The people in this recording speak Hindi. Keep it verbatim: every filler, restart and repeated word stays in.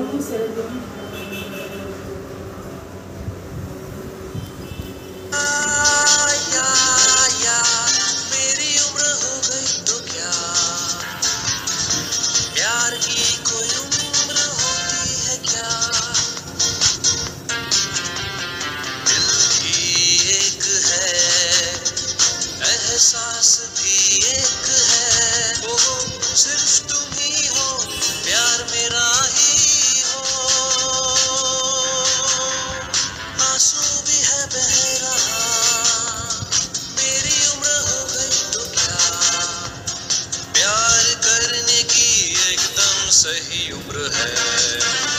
की सेरेमनी। एहसास भी एक है, ओ सिर्फ तुम ही हो, प्यार मेरा ही हो। आंसू भी है बह रहा, मेरी उम्र हो गई तो क्या, प्यार करने की एकदम सही उम्र है।